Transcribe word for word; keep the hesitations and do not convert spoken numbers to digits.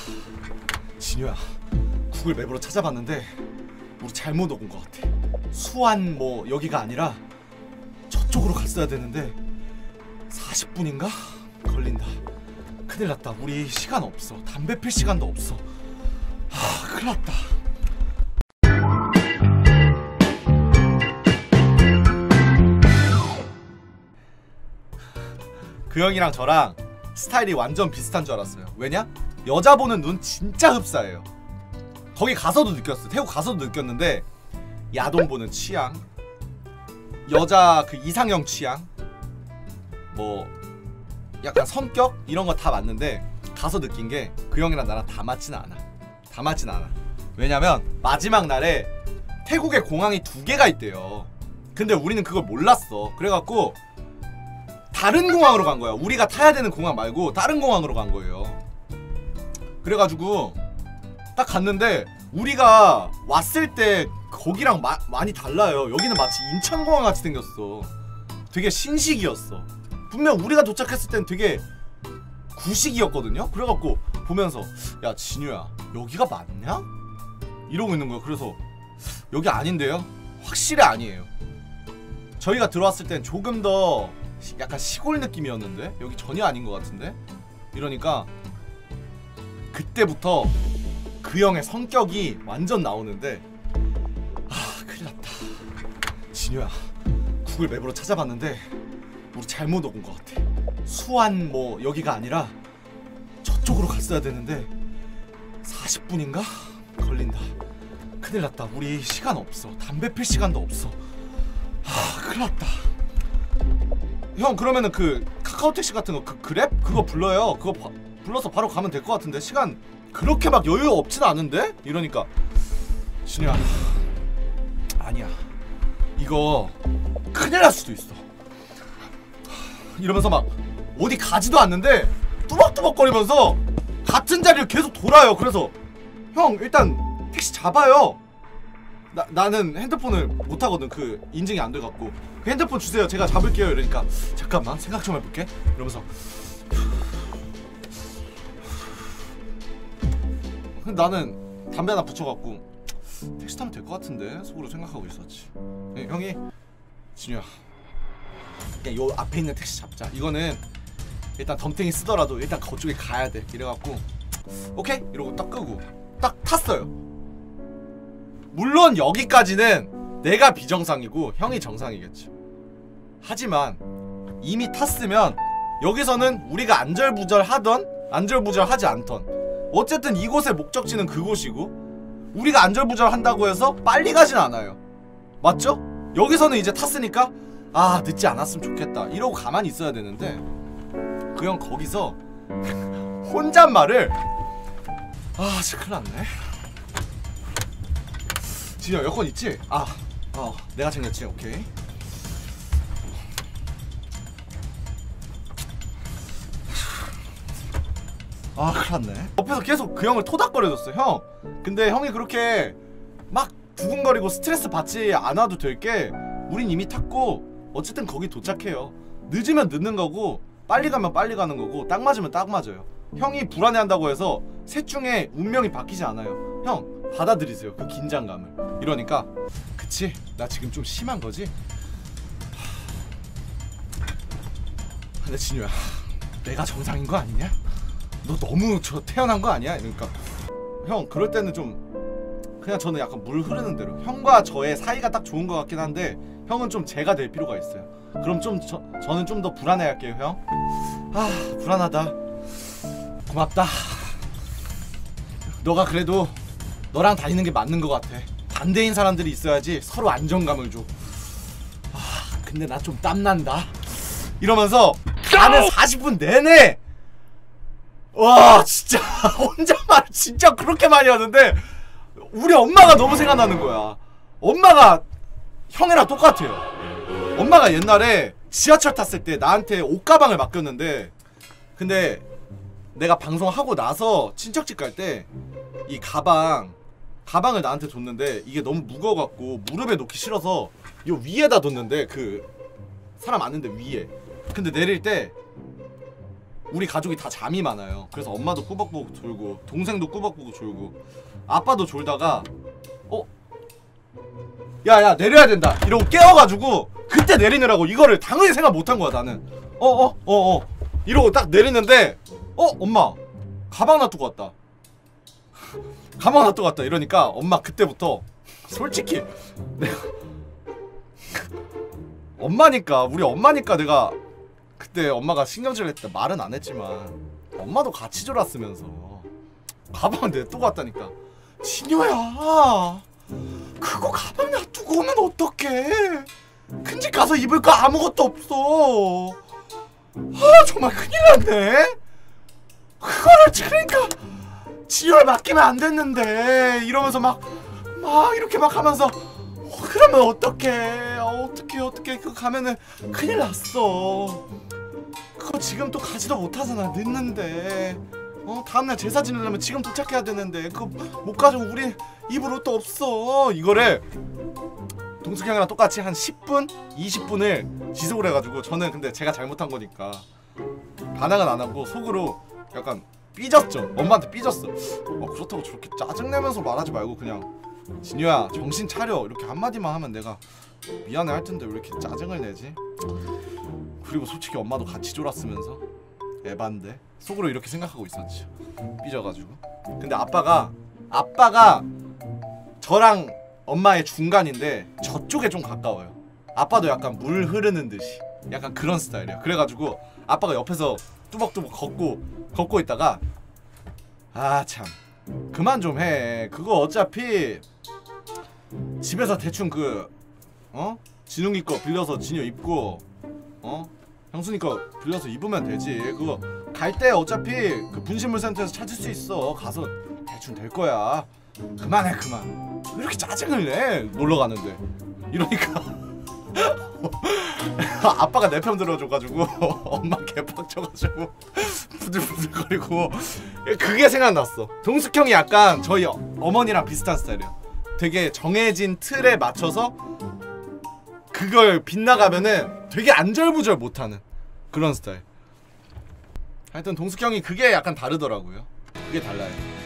진유야, 구글 맵으로 찾아봤는데 우리 잘못 온 것 같아. 수안 뭐 여기가 아니라 저쪽으로 갔어야 되는데 사십 분인가? 걸린다. 큰일 났다. 우리 시간 없어. 담배 필 시간도 없어. 하, 큰일 났다. 그 형이랑 저랑 스타일이 완전 비슷한 줄 알았어요. 왜냐? 여자 보는 눈 진짜 흡사해요. 거기 가서도 느꼈어. 태국 가서도 느꼈는데 야동 보는 취향, 여자 그 이상형 취향, 뭐 약간 성격 이런 거 다 맞는데 가서 느낀 게 그 형이랑 나랑 다 맞진 않아. 다 맞진 않아. 왜냐면 마지막 날에 태국에 공항이 두 개가 있대요. 근데 우리는 그걸 몰랐어. 그래갖고 다른 공항으로 간 거야. 우리가 타야 되는 공항 말고 다른 공항으로 간 거예요. 그래가지고 딱 갔는데 우리가 왔을 때 거기랑 마, 많이 달라요. 여기는 마치 인천공항 같이 생겼어. 되게 신식이었어. 분명 우리가 도착했을 땐 되게 구식이었거든요. 그래갖고 보면서 야 진유야 여기가 맞냐? 이러고 있는 거야. 그래서 여기 아닌데요? 확실히 아니에요. 저희가 들어왔을 땐 조금 더 약간 시골 느낌이었는데 여기 전혀 아닌 것 같은데? 이러니까 그때부터 그 형의 성격이 완전 나오는데 아 큰일 났다. 진유야 구글 맵으로 찾아봤는데 우리 잘못 온 것 같아. 수안 뭐 여기가 아니라 저쪽으로 갔어야 되는데 사십 분인가? 걸린다. 큰일 났다. 우리 시간 없어. 담배 필 시간도 없어. 아 큰일 났다. 형 그러면은 그 카카오 택시 같은 거 그 그랩? 그거 불러요. 그거 바, 불러서 바로 가면 될 것 같은데 시간 그렇게 막 여유 없진 않은데? 이러니까 진우야 아니야 이거 큰일 날 수도 있어. 이러면서 막 어디 가지도 않는데 뚜벅뚜벅거리면서 같은 자리를 계속 돌아요. 그래서 형 일단 택시 잡아요. 나, 나는 핸드폰을 못하거든. 그 인증이 안 돼갖고 그 핸드폰 주세요 제가 잡을게요. 이러니까 잠깐만 생각 좀 해볼게 이러면서 근데 나는 담배 하나 붙여갖고 택시 타면 될 것 같은데 속으로 생각하고 있었지. 네, 형이 진우야 그냥 요 앞에 있는 택시 잡자. 이거는 일단 덤탱이 쓰더라도 일단 그쪽에 가야 돼. 이래갖고 오케이 이러고 딱 끄고 딱 탔어요. 물론 여기까지는 내가 비정상이고 형이 정상이겠지. 하지만 이미 탔으면 여기서는 우리가 안절부절하던 안절부절하지 않던 어쨌든 이곳의 목적지는 그곳이고 우리가 안절부절한다고 해서 빨리 가진 않아요. 맞죠? 여기서는 이제 탔으니까 아 늦지 않았으면 좋겠다 이러고 가만히 있어야 되는데 그 형 거기서 혼잣말을 아 진짜 큰일 났네. 진영 여권 있지? 아, 어, 내가 챙겼지. 오케이. 아, 큰일 났네. 옆에서 계속 그 형을 토닥거려줬어, 형. 근데 형이 그렇게 막 두근거리고 스트레스 받지 않아도 될 게 우린 이미 탔고 어쨌든 거기 도착해요. 늦으면 늦는 거고 빨리 가면 빨리 가는 거고 딱 맞으면 딱 맞아요. 형이 불안해한다고 해서 셋 중에 운명이 바뀌지 않아요. 형 받아들이세요 그 긴장감을. 이러니까 그치 나 지금 좀 심한 거지? 근데 진유야 내가 정상인 거 아니냐? 너 너무 저 태어난 거 아니야? 이러니까 형 그럴 때는 좀 그냥 저는 약간 물 흐르는 대로 형과 저의 사이가 딱 좋은 거 같긴 한데 형은 좀 제가 될 필요가 있어요. 그럼 좀 저, 저는 좀 더 불안해 할게요 형. 아 불안하다. 고맙다. 너가 그래도 너랑 다니는 게 맞는 것 같아. 반대인 사람들이 있어야지 서로 안정감을 줘. 아 근데 나 좀 땀난다. 이러면서 가는 사십 분 내내 와 진짜 혼잣말 진짜 그렇게 많이 하는데 우리 엄마가 너무 생각나는 거야. 엄마가 형이랑 똑같아요. 엄마가 옛날에 지하철 탔을 때 나한테 옷가방을 맡겼는데 근데 내가 방송하고 나서 친척집 갈 때 이 가방 가방을 나한테 줬는데 이게 너무 무거워갖고 무릎에 놓기 싫어서 요 위에다 뒀는데 그 사람 앉는데 위에. 근데 내릴 때 우리 가족이 다 잠이 많아요. 그래서 엄마도 꾸벅꾸벅 졸고 동생도 꾸벅꾸벅 졸고 아빠도 졸다가 어? 야야 내려야 된다 이러고 깨워가지고 그때 내리느라고 이거를 당연히 생각 못한 거야 나는. 어어 어어 어. 이러고 딱 내리는데 어? 엄마 가방 놔두고 왔다. 가방 놔두고 왔다 이러니까 엄마 그때부터 솔직히 내가 엄마니까 우리 엄마니까 내가 그때 엄마가 신경질을 했다 말은 안 했지만 엄마도 같이 졸았으면서 가방을 냅두고 왔다니까. 진효야 그거 가방 놔두고 오면 어떡해. 큰 집 가서 입을 거 아무것도 없어. 아 정말 큰일 났네. 그거를 그러니까 진효를 맡기면 안 됐는데 이러면서 막 막 이렇게 막 하면서 어, 그러면 어떡해. 어, 어떡해 어떡해 그거 가면은 큰일 났어. 그거 지금 또 가지도 못하잖아 늦는데. 어 다음날 제사 지내려면 지금 도착해야 되는데 그거 못 가지고 우리 입을 옷도 없어. 이거를 동숙이 형이랑 똑같이 한 십 분? 이십 분을 지속을 해가지고 저는 근데 제가 잘못한 거니까 반항은 안 하고 속으로 약간 삐졌죠. 엄마한테 삐졌어. 어 그렇다고 저렇게 짜증내면서 말하지 말고 그냥 진효야 정신 차려 이렇게 한마디만 하면 내가 미안해 할 텐데 왜 이렇게 짜증을 내지? 그리고 솔직히 엄마도 같이 졸았으면서 에반데 속으로 이렇게 생각하고 있었지. 삐져가지고. 근데 아빠가 아빠가 저랑 엄마의 중간인데 저쪽에 좀 가까워요. 아빠도 약간 물 흐르는 듯이 약간 그런 스타일이야. 그래가지고 아빠가 옆에서 뚜벅뚜벅 걷고 걷고 있다가 아 참 그만 좀 해. 그거 어차피 집에서 대충 그 어? 진웅이 거 빌려서 진효 입고 어? 형순이 거 빌려서 입으면 되지. 그거 갈 때 어차피 그 분실물 센터에서 찾을 수 있어. 가서 대충 될 거야. 그만해 그만. 왜 이렇게 짜증을 내? 놀러 가는데. 이러니까 아빠가 내 편 들어줘가지고 엄마 개빡쳐가지고 부들부들거리고 그게 생각났어. 동숙 형이 약간 저희 어머니랑 비슷한 스타일이에요. 되게 정해진 틀에 맞춰서 그걸 빗나가면은 되게 안절부절 못하는 그런 스타일. 하여튼 동숙 형이 그게 약간 다르더라고요. 그게 달라요.